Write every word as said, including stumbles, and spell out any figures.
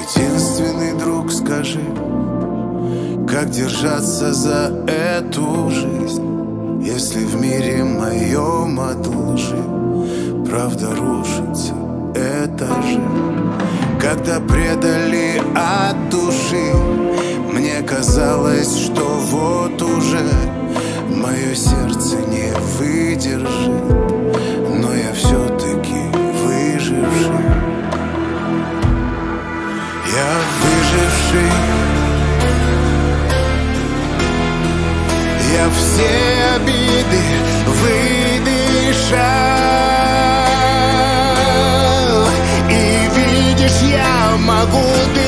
Единственный друг, скажи, как держаться за эту жизнь, если в мире моем от лжи правда рушится этажи. Когда предали от души, мне казалось, что вот уже мое сердце не выдержит, но я все-таки выживший. Я выживший. Я все обиды выдышал, и видишь, я могу дышать.